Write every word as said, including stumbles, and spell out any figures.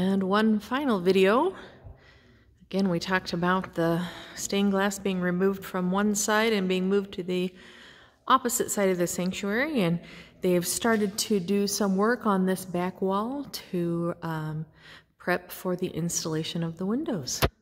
And one final video. Again, we talked about the stained glass being removed from one side and being moved to the opposite side of the sanctuary, and they've started to do some work on this back wall to um, prep for the installation of the windows.